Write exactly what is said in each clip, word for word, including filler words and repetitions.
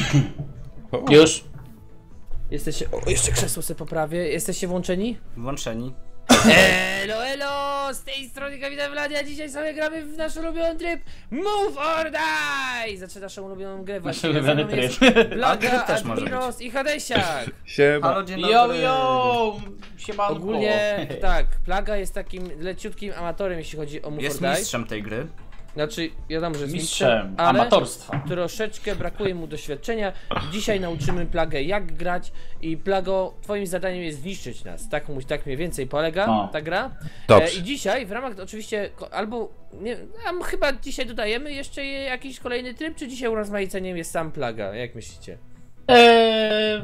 Już. Jesteście... O, jeszcze krzesło sobie poprawię. Jesteście włączeni? Włączeni. Elo, elo! Z tej strony Kapitan Vlad, a dzisiaj sobie gramy w nasz ulubiony tryb Move or Die! Zaczyna naszą ulubioną grę właśnie. Nasz ulubiony tryb. Plaga, też może Admiros i Hadesiak. Siema. Halo, dzień Yo, dobry. yo! Siemanko. Ogólnie tak, Plaga jest takim leciutkim amatorem, jeśli chodzi o Move Jest or Die. mistrzem tej gry. Znaczy, wiadomo, że jest Mistrzem mistrzem, ale amatorstwa. troszeczkę brakuje mu doświadczenia. Dzisiaj nauczymy Plagę jak grać i Plago, twoim zadaniem jest zniszczyć nas. Tak, mu- tak mniej więcej polega O. ta gra. Dobrze. I dzisiaj w ramach oczywiście, ko- albo, nie a chyba dzisiaj dodajemy jeszcze je- jakiś kolejny tryb, czy dzisiaj urozmaiceniem jest sam Plaga? Jak myślicie? Eee,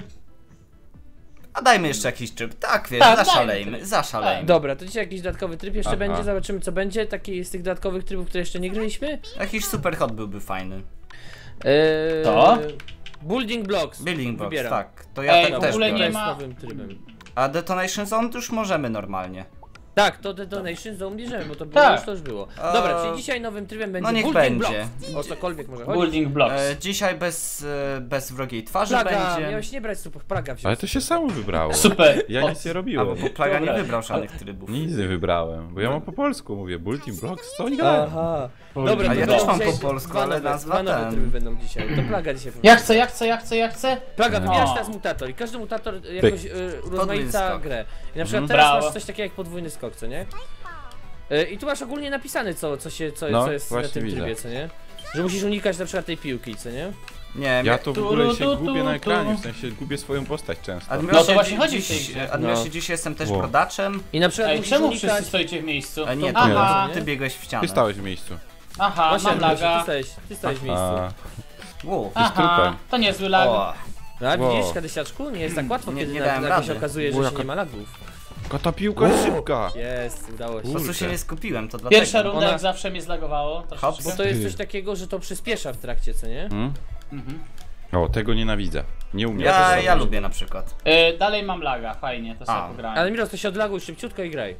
A dajmy jeszcze jakiś tryb. Tak, wiesz, Tak, zaszalejmy, dajmy. zaszalejmy. Dobra, to dzisiaj jakiś dodatkowy tryb jeszcze Aha. będzie, zobaczymy co będzie. Taki z tych dodatkowych trybów, które jeszcze nie graliśmy. Jakiś super hot byłby fajny. Eee, To? Building Blocks. Building Box, Wybieram. tak. To ja Ej, te, w też ogóle To nie biorę. jest ma- nowym trybem. A Detonation Zone to już możemy normalnie. Tak, to Detonation Zone bierzemy, bo to było, Tak. już to już było. Eee, Dobra, czyli dzisiaj nowym trybem będzie no niech Building będzie. Blocks. O cokolwiek może chodzić. Building Blocks. E, dzisiaj bez, e, bez wrogiej twarzy Plaga, będzie. miałeś nie brać supów, Plaga wziąć. Ale to się samo wybrało. Super. Ja O, nic nie A, robiłem. bo Plaga nie Dobra. wybrał żadnych trybów. Nic nie wybrałem, bo ja mam po polsku, mówię Building Blocks, co oni gadają? Aha. Building Dobra, A to ja będą też mam dzisiaj po polsku, dwa ale nowe, nazwa dwa nowe ten. tryby będą dzisiaj. To Plaga dzisiaj Ja chcę, ja chcę, ja chcę, ja chcę. Plaga, wybierasz O. teraz mutator i każdy mutator jakoś y, rozmaica skok. grę. I na przykład Mhm, teraz brawo. masz coś takiego jak podwójny skok, co nie? Y, I tu masz ogólnie napisane co, co, się, co, No, co jest na właśnie tym widzę. trybie, co nie? Że musisz unikać na przykład tej piłki, co nie? Nie, Ja to w Tu, ogóle tu, się tu, gubię na tu. ekranie, w sensie gubię swoją postać często. Admirosie, No to właśnie dzi- chodzi w tej dziś, grze. Admirosie, No. dziś jestem też Wow. brodaczem. I na przykład Ej, musisz czemu unikać... wszyscy stoicie w miejscu? A nie, To- ty, Aha, ty biegłeś w ścianę. Ty stałeś w miejscu. aha, Właśnie, mam Admirosie, ty laga. stałeś, ty stałeś w miejscu. A, Wow. Aha, trupem. to niezły lag. O, No a Wow. widzisz, Kadesiaczku, nie jest tak łatwo, Nie- kiedy nie na, dałem nagle się rady. okazuje, że Bo się jaka- nie ma lagów. Jaka ta piłka jest szybka. Jest, udało się. po prostu Kurczę. się nie skupiłem, to dlatego. Pierwsza runda Ona- jak zawsze mnie zlagowało. Hops. Bo Troszeczkę. to jest coś takiego, że to przyspiesza w trakcie, co nie? Hmm? Mhm. O, tego nienawidzę. Nie umiem. Ja, tego ja zrobić. lubię na przykład. E, dalej mam laga, fajnie, to sobie A. pograłem. Ale Miros, to się odlaguj szybciutko i graj.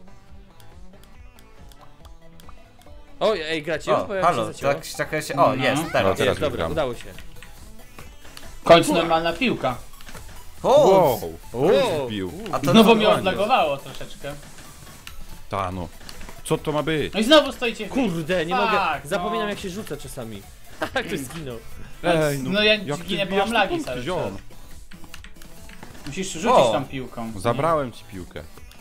Oj, ej, gracie już? O, Bo jak halo, się zacięło. tak, tak się. O, No. jest, No, teraz. teraz Jest, dobra, wygram. udało się. W końcu normalna piłka. O, Wow. Wow. Wbił. a to No bo to- mnie odlagowało troszeczkę. Ta no. Co to ma być? No i znowu stoicie w Kurde, nie Tak, mogę. no. Zapominam jak się rzuca czasami. Tak, ktoś zginął. Ej, No ja jak ty ginę, bo wbijasz mam te lagi punkty, cały ziom. czas. Musisz rzucić O. tą piłką. Zabrałem ci piłkę.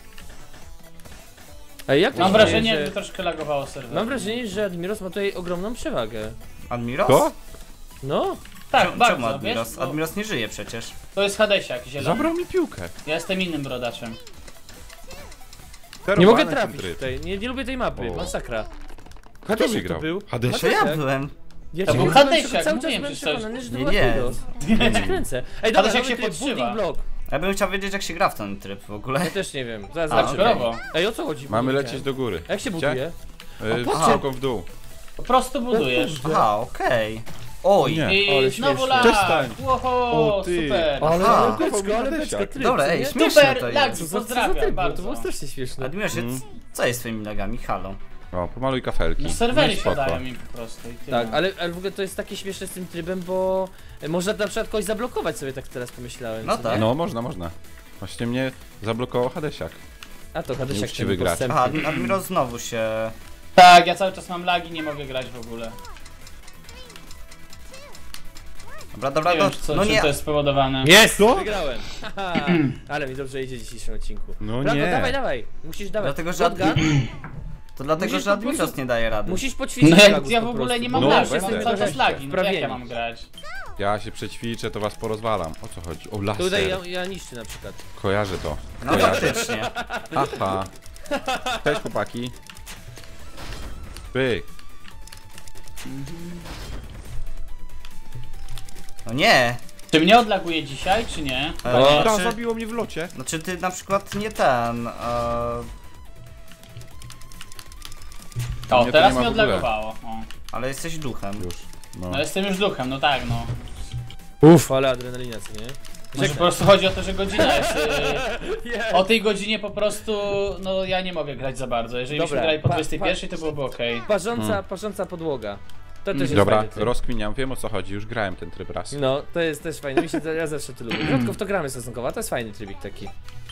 Ej, jak to Mam się wrażenie, dzieje, że że... troszkę lagowało serwer. Mam wrażenie, że Admiros ma tutaj ogromną przewagę. Admiros? To? No, Tak, Czemu- bardzo, Czemu Admiros? wiesz? Bo Admiros nie żyje przecież. to jest Hadesiak, zielony. Zabrał mi piłkę. Ja jestem innym brodaczem. nie Sterowany mogę ten trafić tryb. tutaj. Nie, nie lubię tej mapy, O. masakra. Kto Hadesiak wygrał? to był. Hadesiak? To ja Hadesiak? byłem. Ja To cię był kręcę, Hadesiak, cały czas mówiłem byłem przecież. przekonany, że to Nie, był nie. Admiros. Ja cię kręcę. Ej, dobra, Hadesiak nowy się tryb, podszywa. Building Block. Ja bym chciał wiedzieć, jak się gra w ten tryb w ogóle. Ja też nie wiem, zaraz A, zobaczymy. Brawo. Ej, o co chodzi? Mamy Budujcie? lecieć do góry. Jak się Widzicie? buduje? Yy, patrzcie. strzałką w dół. Po prostu budujesz. Aha, okej. Oj, Nie. I Ale znowu śmiesznie. lag. Przestań. Łoho, O, ty. super. Ale Aha. ale beczka, ale Hadesiak. beczka, tryb, Dobra, co ej, nie? śmieszne Super, to lag. jest. Co za- co za Pozdrawiam tryb był? bardzo. To było strasznie śmieszne. Admirosie, Mm. c- co jest z twoimi nogami? Halo. O, pomaluj kafelki. No serwery No i spoko. siadają mi po prostu. i tyle. Tak, ale, ale w ogóle to jest takie śmieszne z tym trybem, bo można na przykład kogoś zablokować sobie, tak teraz pomyślałem. No co tak. nie? No, można, można. Właśnie mnie zablokował Hadesiak. A to Hadesiak Nieuczciwy ten gracz. postępny. Aha, Admi- Admiros znowu się... Tak, ja cały czas mam lagi, nie mogę grać w ogóle. Dobra, dobra, Nie no, wiem, czy, co, no czym nie... to jest spowodowane. Jest! Wygrałem! Haha, ale mi dobrze idzie w dzisiejszym odcinku. No Brawo, nie. dawaj, dawaj! Musisz dawać. Dlatego, że Shotgun, To dlatego, Musisz że po prostu- Admiros nie daje rady. musisz poćwiczyć No ja, lagów ja w po ogóle prostu. nie mam No, lagi, będę. mam cały czas lagi, no to jak ja Wprawienie. mam grać? Ja się przećwiczę, to was porozwalam. O co chodzi? O, laser. Tutaj ja, ja niszczę na przykład. Kojarzę to. No Kojarzę. faktycznie. Aha. Cześć chłopaki. Pyk. No nie. Czy mnie odlaguje dzisiaj, czy nie? E, O. Ta, znaczy, zabiło mnie w locie. znaczy ty na przykład nie ten... E, O, Mnie to teraz nie ma mnie w ogóle. odlagowało. O. ale jesteś duchem. Już. No. No jestem już duchem, no tak no. Uff, ale adrenalina, co nie? Może po prostu chodzi o to, że godzina jest... Yy, o tej godzinie po prostu, no ja nie mogę grać za bardzo. Jeżeli Dobra, byśmy grali po pa- dwudziestej pierwszej, to byłoby okej. Parząca, Hmm. parząca podłoga. To też jest Dobra, fajny tryb. rozkminiam, wiem o co chodzi, już grałem ten tryb raz. No, to jest też fajne, mi się to, ja zawsze to lubię. Rzadko w to gramy stosunkowo, a to jest fajny trybik taki.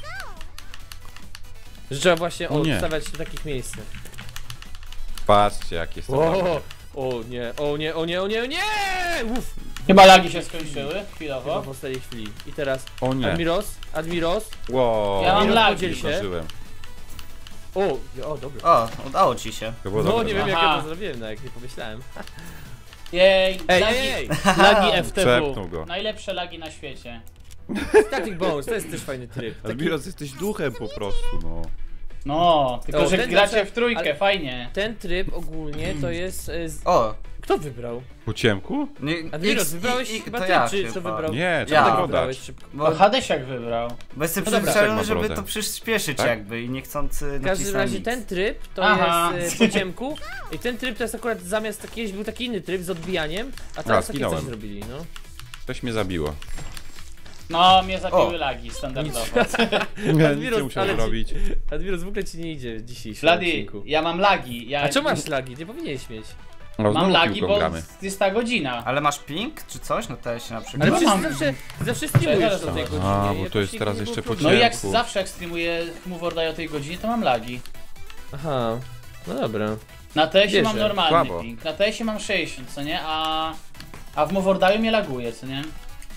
Że trzeba właśnie O nie. odstawiać w takich miejscach. Patrzcie jak jest to. O, o nie, o nie, o nie, o nie, o nie! Uff! Chyba lagi się skończyły Chyba chwilowo. w ostatniej chwili. I teraz O nie. Admiros, Admiros. Wow. Ja mam Admiros, lagi. podziel się. Zdążyłem. O, o, dobra. O, udało ci się. To było No dobre. nie wiem jak Aha. ja to zrobiłem, no jak nie pomyślałem. Jej, Ej, lagi, ej, ej! lagi F T Przepnął W. go. Najlepsze lagi na świecie. Static Bones, to jest też fajny tryb. Taki, Admiros, jesteś duchem po prostu, no. No, tylko O, że ten gracie zawsze- w trójkę, ale- fajnie. ten tryb ogólnie to jest... e, Z... O, Kto wybrał? Po ciemku? nie, Admiros, X, wybrałeś i, i, chyba to ty, ja czy chyba. kto wybrał? Nie, Ja. trzeba Tak tego wybrałeś dać. szybko. Bo, O, Hadesiak wybrał. bo jestem No dobra. przyzwyczajony, Tak ma żeby brodę. to przyspieszyć Tak? jakby i niechcący W każdym nacisnąłem razie X. ten tryb to Aha. jest e, po ciemku i ten tryb to jest akurat zamiast kiedyś był taki inny tryb z odbijaniem, a teraz takie coś zginąłem. zrobili, no. Coś mnie zabiło. No, mnie zabiły O. lagi standardowo. Nie, Admiros, nic nie musiał ale ci- zrobić. Admiros, w ogóle ci nie idzie w dzisiejszym Vladi, odcinku. ja mam lagi. Ja A czemu masz lagi? Nie powinieneś mieć. No, Mam znowu lagi, piłką bo gramy. jest ta godzina. Ale masz ping czy coś? No to się na przykład. Ale No przecież mam. zawsze, zawsze streamujesz Czekaj, o tej zaraz. godzinie. A, bo jakoś to jest nigdy teraz nie było jeszcze po problemu. No i jak ciemku. zawsze jak streamuję Move or Die o tej godzinie, to mam lagi. Aha, no dobra. Na T S ie Wierzę. mam normalny Słabo. ping, na T S ie mam sześćdziesiąt, co nie? A, a w Move or Die mnie laguje, co nie?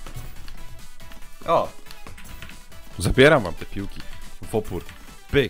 O, Zabieram wam te piłki. W opór. Pyk.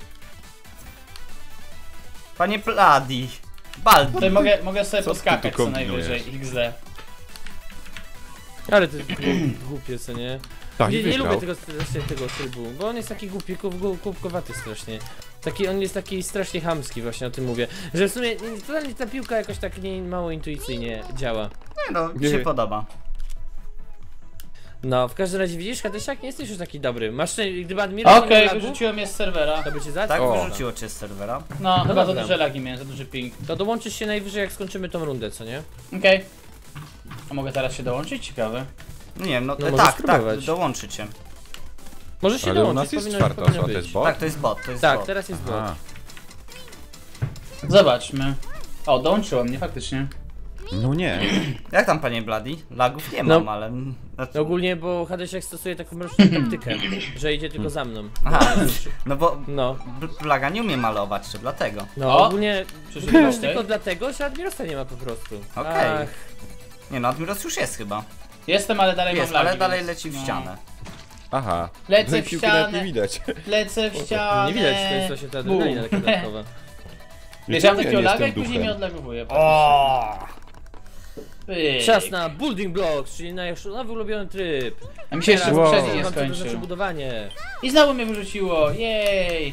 panie Bladi. Baldi. Tutaj mogę, mogę sobie Co ty poskakać tu co kombinujesz? najwyżej, X D. Ale to jest głupie, co nie? Tak, Nie, i nie wygrał. lubię tego, właśnie tego trybu, bo on jest taki głupi, kup- kubkowaty strasznie. Taki, on jest taki strasznie chamski, właśnie o tym mówię. Że w sumie nie- totalnie ta piłka jakoś tak nie, mało intuicyjnie działa. Nie no, mi się Nie. podoba. No, w każdym razie widzisz, Hadesiak, nie jesteś już taki dobry. Masz, szczę- gdyby Admiral Okej, nie miał lagu, wyrzuciłem je z serwera. to by cię Tak zaczął. O. wyrzuciło cię z serwera. No, chyba za dobra. duże lagi miałem, za duży ping. To dołączysz się najwyżej jak skończymy tą rundę, co nie? Okej. A mogę teraz się dołączyć? Ciekawe. Nie wiem, no, No e, możesz tak, tak, spróbować. dołączycie. Możesz się Ale u dołączyć, nas jest powinno, czwarta powinno osoba, to być. jest bot? Tak, to jest bot, to jest Tak, bot. teraz jest bot. A, Zobaczmy. O, dołączyło mnie faktycznie. no nie. Jak tam panie Bladi? Lagów nie No. mam, ale... Znaczy, No ogólnie, bo Hadesiak stosuje taką mroczną taktykę, że idzie tylko za mną. Aha, no bo No, B- Blaga nie umie malować, czy dlatego. no O! ogólnie Przeżyłem masz tutaj. tylko dlatego, że Admirosa nie ma po prostu. Okej. Ach, Nie no, Admiros już jest chyba. Jestem, ale dalej Jest, mam lagi. ale dalej więc- leci w no. ścianę. Aha. Lecę Tej w piłki nawet ścianę. nie widać. Lecę w ścianę. nie widać, to jest właśnie ta adrenalina taka dodatkowa. Wiesz, ja mam Ja takiego nie laga i jestem później mnie duchem. odlagowuje. O! Pyk. Czas na Building Blocks, czyli nasz nowy ulubiony tryb. A mi się jeszcze Wow. poprzedni nie Wam co to znaczy skończył. budowanie. I znowu mnie wyrzuciło, jej!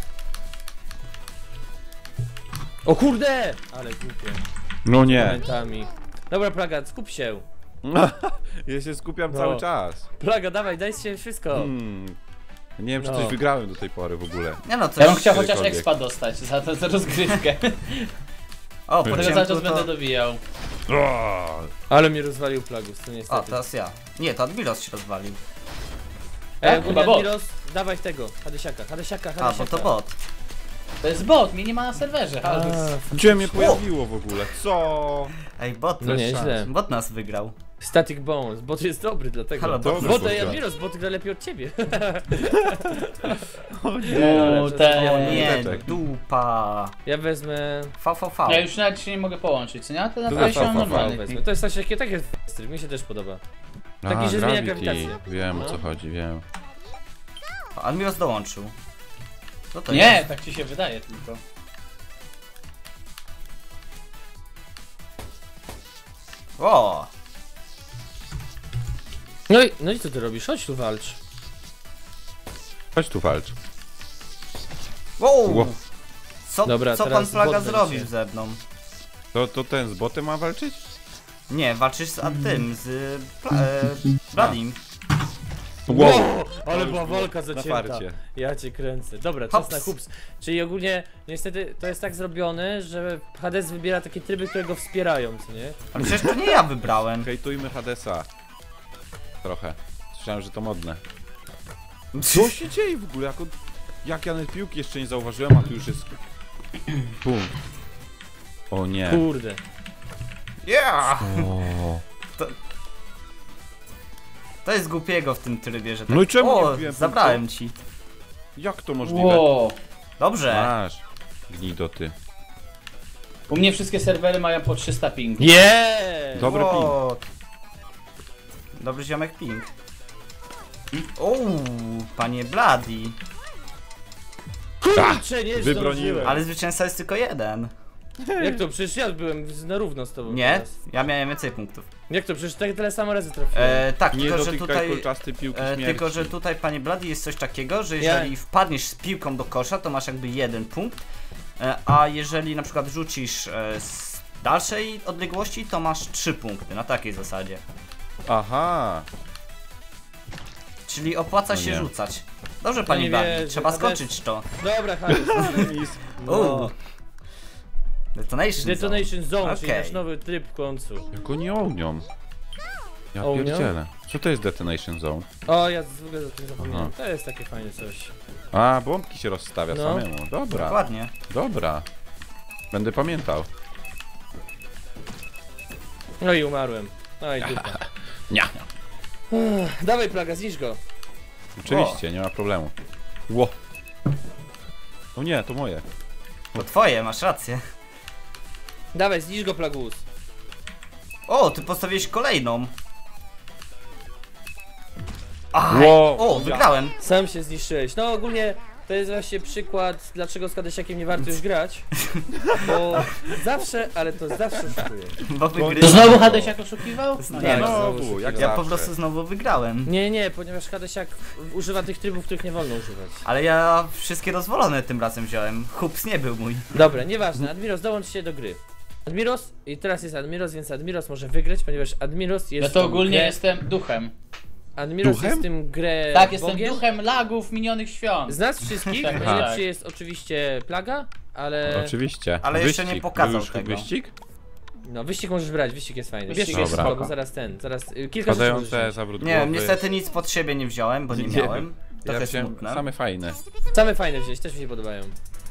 O kurde! Ale głupie. No nie. Momentami. Dobra, Plaga, skup się. Ja się skupiam No. cały czas. Plaga, dawaj, daj się wszystko. Hmm. Nie wiem, czy No. coś wygrałem do tej pory w ogóle. Nie no, coś... Ja bym chciał chociaż Kiedykolwiek. expa dostać za tę za rozgrywkę. O, po Tego cały czas ciemku będę to... dobijał. O, Ale mnie rozwalił Plagus, to O, niestety. teraz ja. Nie, to Admiros się rozwalił. Ej, Tak, ogólnie chyba bot. Admiros, dawaj tego, Hadesiaka, Hadesiaka, A, Hadesiaka. bo to bot. To jest bot, mnie nie ma na serwerze. A, Albus. Gdzie mnie pojawiło w ogóle? Co? Ej, bot, No nieźle. bot nas wygrał. Static Bones, bot jest dobry dlatego. Halo, bot Dobry nas Bot, ej, bot. Admiros, bot gra lepiej od ciebie. U, ale ten. Nie, Teczek. dupa. Ja wezmę... V V V. Ja już nawet się nie mogę połączyć, co nie? A to To naprawdę się na mam V V V normalny wezmę. ping. To jest coś takiego, tak jest stryk, mi się też podoba. Taki, A, że zmienia Gravity. grawitację. Wiem o No. co chodzi, wiem. O, Admiros dołączył. Co to Nie, jest? tak ci się wydaje tylko. O! No i, no i co ty robisz? Chodź tu walcz. Chodź tu walcz. Wow! Ło. Co, Dobra, co pan teraz Plaga bot zrobił będzie. ze mną? To, to ten z botem ma walczyć? Nie, walczysz z a tym, z pla- e, Bladim. Wow, To ale już była było walka na zacięta. farcie. Ja cię kręcę. Dobra, czas Hops. na hups. Czyli ogólnie, niestety, to jest tak zrobione, że Hades wybiera takie tryby, które go wspierają, co nie? Ale przecież to nie ja wybrałem. Hejtujmy Hadesa. Trochę. Słyszałem, że to modne. Co się dzieje w ogóle? Jak, on... Jak ja nawet piłki jeszcze nie zauważyłem, a tu już jest... Pum. O nie. Kurde. Yeah! O. To jest głupiego w tym trybie, że tak... No i czemu nie O, wbiłem zabrałem ci. Jak to możliwe? Wow. Dobrze. Masz. Gnido ty. U mnie wszystkie serwery mają po trzysta pingu. Yeah! Dobry ping. Wow. Dobry ziomek ping. Uuu, panie Bloody. Kurczę, nie wybroniłem. zdążyłem. Ale zwycięzca jest tylko jeden. Jak to? Przecież ja byłem na równo z tobą Nie? teraz. Ja miałem więcej punktów. Jak to? Przecież tak tyle samo razy trafiłem. E, tak, Nie tylko że dotykaj tutaj... kolczasty piłki E, śmierci. tylko, że tutaj, panie Bloody, jest coś takiego, że Ja- jeżeli wpadniesz z piłką do kosza, to masz jakby jeden punkt, e, a jeżeli na przykład rzucisz e, z dalszej odległości, to masz trzy punkty, na takiej zasadzie. Aha. Czyli opłaca No się nie. rzucać. Dobrze, panie nie Bloody, wierzę, trzeba Hades. skończyć to. Dobra, Harry. Uuu. No. Detonation, Detonation Zone, czyli Okej. nasz nowy tryb w końcu. Jak oni ołnią. Ja Ołnią? pierdzielę. Co to jest Detonation Zone? O, ja w ogóle o tym zapomniałem. Aha. To jest takie fajne coś. A, bombki się rozstawia No. samemu. Dobra, Dokładnie. dobra. Będę pamiętał. No i umarłem. No i dupa. Nie. Uff, Dawaj plaga, zniszcz go. Oczywiście, nie ma problemu. Ło. O nie, to moje. To twoje, masz rację. Dawaj, zniszcz go, plagus. O, ty postawiłeś kolejną. Aj. Wow. O, wygrałem. Sam się zniszczyłeś. No ogólnie to jest właśnie przykład, dlaczego z Kadesiakiem nie warto już grać. Bo zawsze, ale to zawsze oszukuje. Bo To wygryłem. znowu Hadesiak oszukiwał? Nie, Tak, no, Znowu, jak Ja zawsze. po prostu znowu wygrałem. Nie, nie, ponieważ Kadesiak używa tych trybów, których nie wolno używać. Ale ja wszystkie dozwolone tym razem wziąłem. Hups nie był mój. Dobra, nieważne, Admiros, dołącz się do gry. Admiros, i teraz jest Admiros, więc Admiros może wygrać, ponieważ Admiros jest Ja to tą ogólnie grę... jestem duchem. Admiros Duchem? jest tym grę Tak, jestem bogiem. duchem lagów minionych świąt. Z nas wszystkich Tak, najlepszy tak. jest oczywiście Plaga, ale... Oczywiście. Ale jeszcze nie Wyścig. pokazał Był już tego. Wyścig? No wyścig możesz brać, wyścig jest fajny. Wyścig Wiesz, jest jest spoko. spoko, zaraz ten, zaraz y, kilka rzeczy możesz Padające wziąć. zawrót Nie, głowy. niestety nic pod siebie nie wziąłem, bo nie Nie miałem. wiem. Trochę Ja wziąłem smutne. same fajne. Same fajne wziąć, też mi się podobają.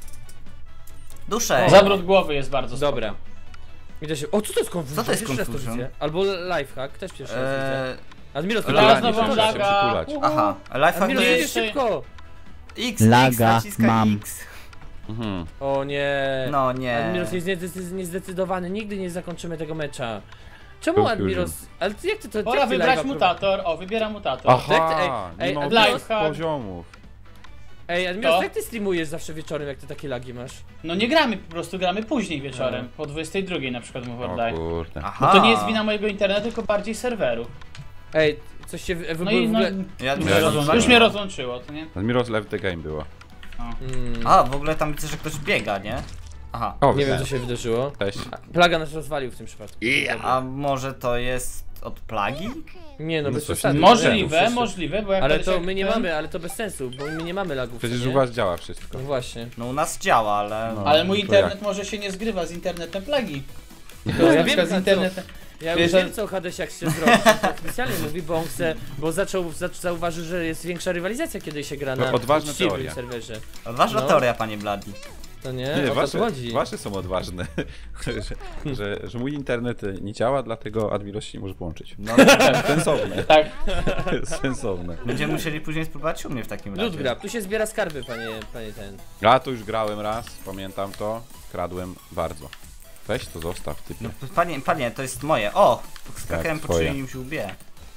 Dusze. Zawrót głowy jest bardzo spoko. Dobra. I to się... O, co to jest Confusion? Co to jest Pierwszy raz Confusion? widzę. Albo Lifehack, też pierwszy raz widzę. Eee, Admiros, Laga Teraz Przytulanie nową się, trzeba się laga. przytulać. Uhu. aha, lifehack to Admiros, jest- jedziesz jest szybko! X, X, Laga naciskaj mam. X. Mhm. O nie. No nie. Admiros jest niezdecyd- niezdecydowany, nigdy nie zakończymy tego mecza. Czemu Confusion. Admiros... Ale ty, jak ty to... Pora jak ty wybrać live'a mutator. O, wybieram mutator. Aha, Tak, ej, nie ej, ma Admiros- tych poziomów. Ej, Admiros, To? jak ty streamujesz zawsze wieczorem, jak ty takie lagi masz? No nie gramy, po prostu gramy później wieczorem. Po dwudziestej drugiej na przykład mu O oddaję. kurde. Aha. No to nie jest wina mojego internetu, tylko bardziej serweru. Ej, coś się... W, w, No i w no, ogóle... Ja już, Ja mnie nie rozłą- znam. już mnie rozłączyło, to nie? Admiros left the game było. Mm, A, w ogóle tam widzę, że ktoś biega, nie? Aha. O, nie wiem, co się wydarzyło. Cześć. Plaga nas rozwalił w tym przypadku. A może to jest od plagi? Nie no, No bez coś przesady. nie Możliwe, Wszyscy- możliwe, bo jak Ale kiedyś to jak my nie ten- mamy, ale to bez sensu, bo my nie mamy lagów. Przecież co nie? u was działa wszystko. No właśnie. No u nas działa, ale... No. Ale mój To internet jak? może się nie zgrywa z internetem plagi. To ja Na wiem, przykład z co- internetem. Ja Wiesz, już że- wiem, co Hadesiak chce zrobić. Specjalnie mówi, bo on chce, bo zaczął, zaczął zauważył, że jest większa rywalizacja, kiedy się gra To na odważne uczciwym teorie. serwerze. Ważna No. teoria, panie Bloody. To nie? Nie, o to wasze, chodzi. wasze są odważne. że, że, że mój internet nie działa, dlatego Admiros się nie może połączyć. No, Sensowne. Tak. Sensowne. będziemy musieli później spróbować u mnie w takim razie. Ludgrab, tu się zbiera skarby, panie, panie ten. A to już grałem raz, pamiętam to. Kradłem bardzo. Weź to zostaw, typie. No, panie, panie, to jest moje. O! Skakałem Tak, po twoje. czyimś łbie.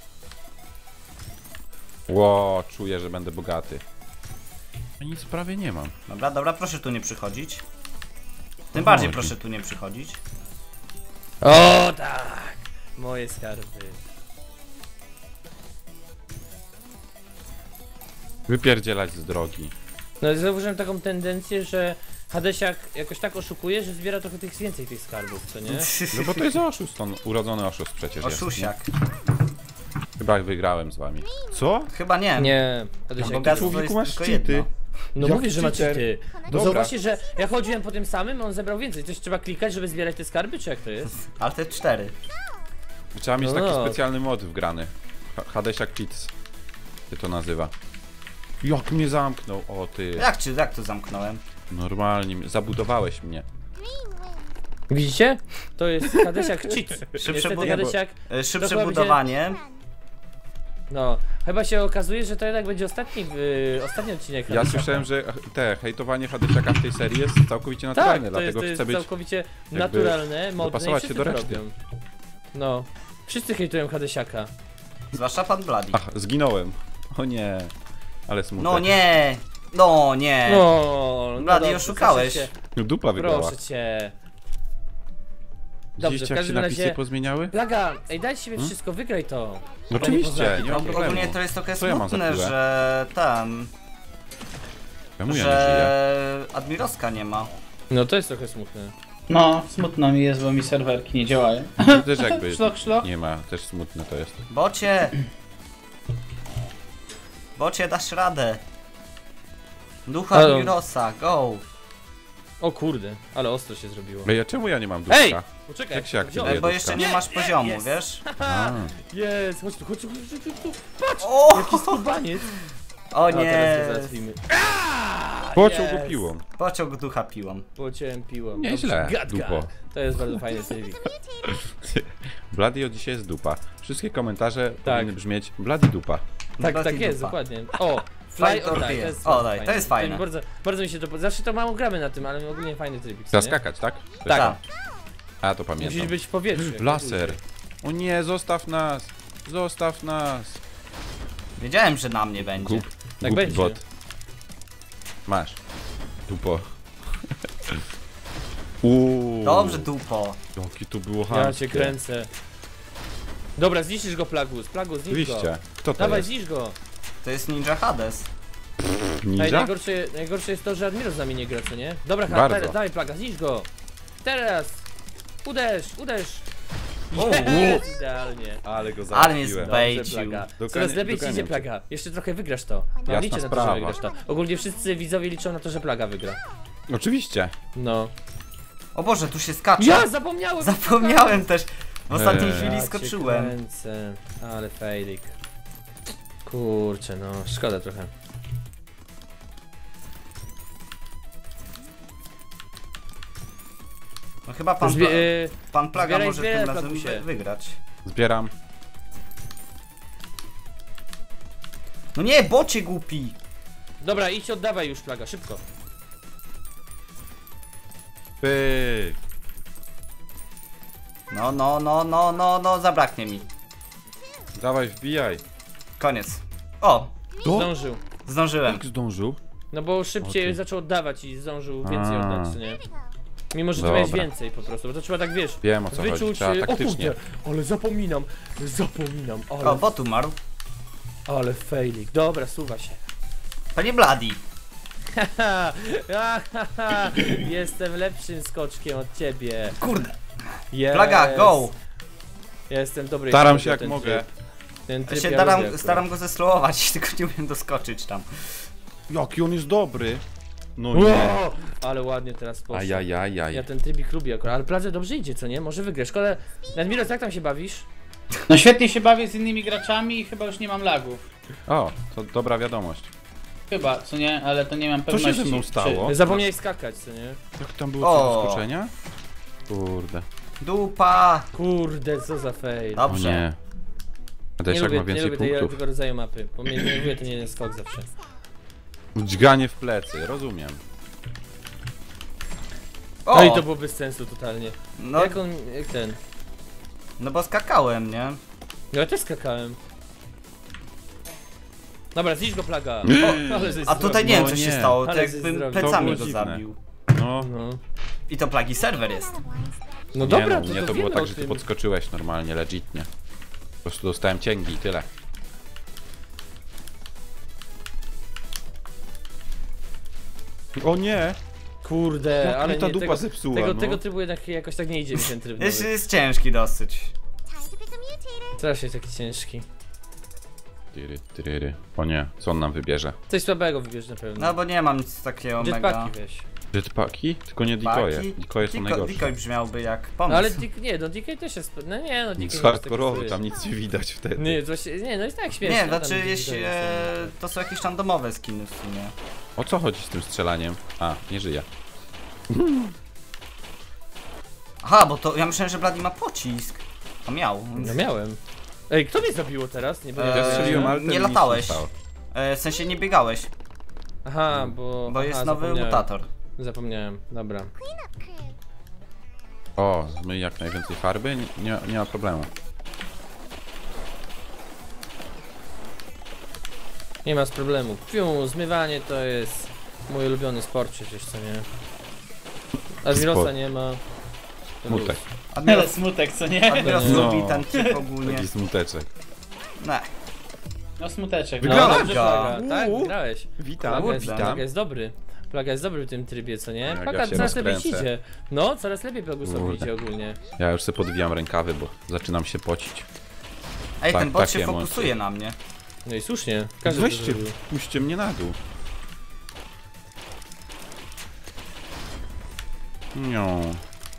Ło, czuję, że będę bogaty. A nic prawie nie mam. Dobra, dobra, proszę tu nie przychodzić. Tym O, bardziej chodzi. proszę tu nie przychodzić. O tak! Moje skarby. Wypierdzielać z drogi. No zauważyłem taką tendencję, że Hadesiak jakoś tak oszukuje, że zbiera trochę tych więcej tych skarbów, co nie? No bo to jest oszust, on urodzony oszust przecież jest. Oszusiak. nie? Chyba wygrałem z wami. Co? Chyba nie. Nie, Hadesiak. Bogactwo człowieku jest masz tylko cheaty. jedno. No Jak mówię, że macie cheater. ty. No Dobra. zauważcie, że ja chodziłem po tym samym, on zebrał więcej. Coś trzeba klikać, żeby zbierać te skarby, czy jak to jest? Ale te cztery. Trzeba mieć No taki no. specjalny mod wgrany. Ha- Hadesiak Cheats się to nazywa. Jak mnie zamknął, o ty. Jak ci, jak to zamknąłem? Normalnie, mnie- zabudowałeś mnie. Widzicie? To jest Hadesiak cheat. Szybsze, Niestety bud Hadesiak, e, szybsze chyba budowanie. no, chyba się okazuje, że to jednak będzie ostatni, y, ostatni odcinek Ja Hadesiaka. słyszałem, że te hejtowanie Hadesiaka w tej serii jest całkowicie Tak, naturalne, to jest, dlatego to jest chcę być... całkowicie naturalne, modne i dopasować wszyscy się do to reszty. robią. No, wszyscy hejtują Hadesiaka. Zwłaszcza pan Bloody. Ach, zginąłem. O nie. Ale smutek. No nie! No nie! No, no Bloody, dobrze, oszukałeś. proszę cię, Dupa wygrała. Proszę cię. Dobrze, Widzicie, w jak się każdym napisy razie... pozmieniały? Plaga, ej, daj siebie wszystko, wygraj to. No oczywiście, poznaki. nie mam Ogólnie problemu. to jest trochę Co ja mam za smutne, piłę? że ten, Czemu ja nie żyję? że Admirowska nie ma. No to jest trochę smutne. No, smutno mi jest, bo mi serwerki nie działają. To też jakby Szlok, szlok. nie ma, też smutne to jest. Bocie! Bocie, dasz radę. Ducha Halo. Admirosa, go! O kurde, ale ostro się zrobiło. Ej, a czemu ja nie mam ducha? Ej! Poczekaj, Jak się aktywuje? wziąłem. E, bo jeszcze nie masz poziomu, jest. wiesz? A, Jest, chodź tu, chodź tu, chodź tu, chodź tu. O! Jaki skubaniec. O A teraz go nie! załatwimy. pociąg Jest. go piłą. Pociąg ducha piłam. Pociąłem piłą. Nieźle, Dobrze, gadka. dupo. To jest bardzo fajny sejwik. Bloody od dzisiaj jest dupa. Wszystkie komentarze Tak. powinny brzmieć Bloody dupa. Tak, Bloody tak jest, dupa. dokładnie. O! Fly Fly or or die, die. to jest O, bardzo daj, to jest fajne. Bardzo, bardzo mi się to podoba. Zawsze to mało gramy na tym, ale ogólnie fajny trybik. co Trzeba nie? skakać, tak? To Tak. Tak. jest- A, to pamiętam. Musisz być w powietrzu. jak Laser. najdłużej. O nie, zostaw nas! Zostaw nas! Wiedziałem, że na mnie będzie. Głup, Tak głupi będzie. bot. Masz. Dupo. Uuu. Dobrze, dupo. Jaki to było Ja chamskie. cię kręcę. Dobra, zniszczysz go, Plagus. Plagus, zniszcz go. Oczywiście. Kto to Dawaj, jest? zniszcz go. To jest Ninja Hades. Ej, Ninja? najgorsze, najgorsze jest to, że Admiro z nami nie gra, co nie? Dobra, ha, Bardzo. teraz, dawaj Plaga, zniszcz go. Teraz. Uderz, uderz. O, Jest, idealnie. Ale go Ale mnie załatwiłem. zbej- Dobrze, Bejciu. Plaga. Dokania- Coraz lepiej ci doganiam idzie cię. Plaga. Jeszcze trochę wygrasz to. No, Jasna liczę na to, sprawa. że wygrasz to. Ogólnie wszyscy widzowie liczą na to, że Plaga wygra. Oczywiście. No. O Boże, tu się skacze. Ja zapomniałem! Zapomniałem też. W ostatniej Eee. chwili Ja cię skoczyłem. kręcę. Ale failik. Kurczę, no, szkoda trochę. No chyba pan, Zbie Pla y pan Plaga zbieraj, może zbieraj, tym razem Plagusie. wy wygrać. Zbieram. No nie, bocie głupi. Dobra, idź oddawaj już Plaga, szybko. Pyk. No, no, no, no, no, no, zabraknie mi. Dawaj, wbijaj. Koniec. O, To? Zdążył. zdążyłem. Jak zdążył? No bo szybciej O ty. zaczął oddawać i zdążył więcej A. oddać, co nie? Mimo, że tu Dobra. miałeś więcej po prostu, bo to trzeba tak, wiesz, Wiem o co chodzi. wyczuć... Trzeba y, o taktycznie. kurde, ale zapominam, zapominam, O, ale, bot umarł. ale failik. Dobra, suwa się. Panie Bloody. Haha, ha, ha, ha. Jestem lepszym skoczkiem od ciebie. Kurde. Yes. Plaga, go. Ja jestem dobry. Staram jeśli się chodzi jak o ten mogę. tryb. Ten Ja tryb się ja staram, lubię staram go zeslowować, tylko nie umiem doskoczyć tam. Jaki on jest dobry. No akurat. nie. Wow, ale ładnie teraz poszło. Ajajajaj. Ja ten trybik lubię akurat, ale Pladze dobrze idzie, co nie? Może wygrasz. Szkoda. Admiros, jak tam się bawisz? No świetnie się bawię z innymi graczami i chyba już nie mam lagów. O, to dobra wiadomość. Chyba, co nie? Ale to nie mam Co pewności. się ze mną stało? O. Zapomniałeś skakać, co nie? Jak tam było O. co do skoczenia? Kurde. Dupa. Kurde, co za fail. O Dobrze. nie. Nie Adesiak lubię, ma nie więcej lubię tej, punktów. tego rodzaju mapy, bo mnie denerwuje ten jeden skok zawsze. Dźganie w plecy, rozumiem. O, No i to było bez sensu totalnie. no, Jak on, jak ten? no bo skakałem, nie? Ja też skakałem. Dobra, zniszcz go Plaga. O, ale żeś A tutaj nie wiem No co się nie. stało, to Ale jakbym zrobił. plecami To go było dziwne. zabił. No. No. I to plagi serwer jest. No Nie dobra, no, to, nie to to było wiemy tak, o że ty tym. podskoczyłeś normalnie, legitnie. Po prostu dostałem cięgi i tyle. O nie! Kurde, Jak ale mi ta nie, dupa tego, zepsuła, tego, no. tego trybu jednak jakoś tak nie idzie mi ten tryb Jest, nowy. jest ciężki dosyć. Strasznie taki ciężki. Tyry, tyry. O nie, co on nam wybierze? Coś słabego wybierz na pewno. No bo nie mam nic takiego mega. Jetpacki weź. Jetpacki? Tylko nie decoje. Paki. Decoje są Diko- najgorsze. Decoy brzmiałby jak No pomysł. ale Dick, nie, no D K też jest, no nie no D K Jest nie jest taki hardkorowy, zły. tam nic nie widać wtedy. Nie, to właśnie, nie, no jest tak śmiesznie. Nie, tam znaczy D K jeśli, jest, e, to są jakieś randomowe skiny w sumie. O co chodzi z tym strzelaniem? A, nie żyje. Aha, bo to ja myślałem, że Bloody ma pocisk. A miał. No miałem. Ej, kto mnie zabiło teraz? Nie byłem. Eee, Ja strzeliłem, ale nie ten nic latałeś. stało. E, w sensie nie biegałeś, Aha, bo... bo jest aha, nowy zapomniałem. mutator. Zapomniałem, dobra. O, zmyj jak najwięcej farby, nie, nie, nie ma problemu. Nie ma z problemu. Piu, zmywanie to jest mój ulubiony sport przecież, co nie? Admirosa Sport. nie ma. To Smutek. luz. Admiros, Ale smutek, co nie? Admiros No. lubi ten tryb ogólnie. Taki smuteczek. Ne. No smuteczek. No, Wygrałem. dobrze, Plaga. Tak, Uuu. wygrałeś. Witam, Plaga jest, witam. Plaga jest dobry. Plaga jest dobry w tym trybie, co nie? Jak Plaga ja się coraz lepiej ci rozkręcę. idzie. No, coraz lepiej Plagusowi Kurde. idzie ogólnie. Ja już sobie podwijam rękawy, bo zaczynam się pocić. Ej, Tak, ten bot takie się emocje. fokusuje na mnie. No i słusznie. Każdy to Weźcie, zrobił. puśćcie mnie na dół. Nią.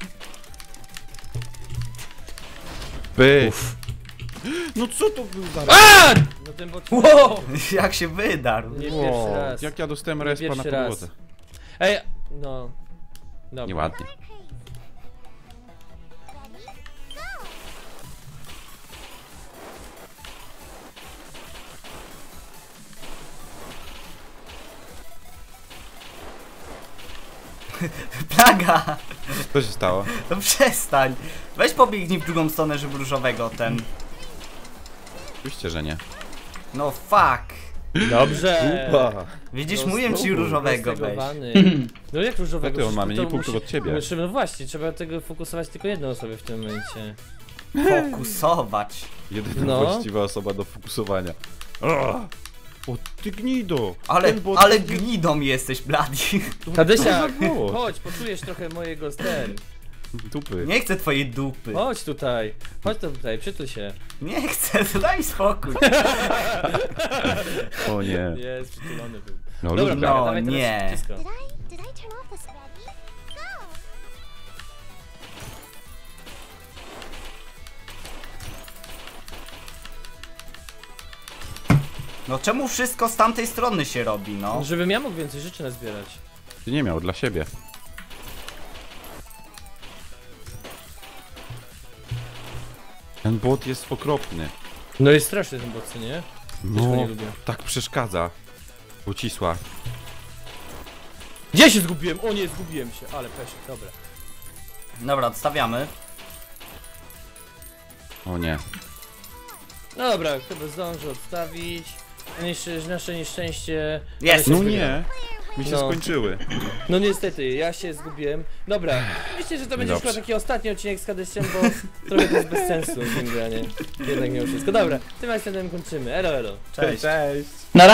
By. No co to był za A! No ten bot... Wow! Jak się wydarł. Nie Wow, pierwszy raz. Jak ja dostałem Nie respa na pierwszy raz. podłodze. Ej, no. Dobra. Nieładnie. Plaga! Co się stało? No przestań. Weź pobiegnij w drugą stronę, żeby różowego ten. Oczywiście, że nie. No fuck. Dobrze. Widzisz, No, mówiłem ci znowu, różowego weź. roztegowany. No jak różowego? Jak ty, on ma To mniej musi- punktów od ciebie. musi- No właśnie, trzeba tego fokusować tylko jedną osobę w tym momencie. Fokusować. Jedyna No. właściwa osoba do fokusowania. O, o ty gnido! Ale, Ten bot- ale gnidą jesteś, Bloody. Tadesia, było? chodź, poczujesz trochę mojego ster. Dupy. Nie chcę twojej dupy. Chodź tutaj, chodź tutaj, przytul się. Nie chcę, daj spokój. O nie. Jest, przytulony był. No, Dobra, lubię. Plaga, No, dawaj teraz nie. wszystko. Did I did I turn off the spaghetti? Go! No czemu wszystko z tamtej strony się robi, no? Żebym ja mógł więcej rzeczy nazbierać. Ty nie miał, dla siebie. Ten bot jest okropny. No jest straszny ten bot, co nie? Też go nie No, lubię. tak przeszkadza. Ucisła. Gdzie się zgubiłem? O nie, zgubiłem się, ale peszek, dobra. Dobra, odstawiamy. O nie. No dobra, chyba zdążę odstawić. Nieszczę- Nasze nieszczęście. Jest. ale No się nie. Mi się No. skończyły. No niestety, ja się zgubiłem. Dobra, myślę, że to będzie już Dobrze. chyba taki ostatni odcinek z Kadesiem, bo trochę to jest bez sensu w tym granie. Jednak mimo wszystko. Dobra, tym akcentem kończymy. Elo, elo. Cześć. Cześć. Na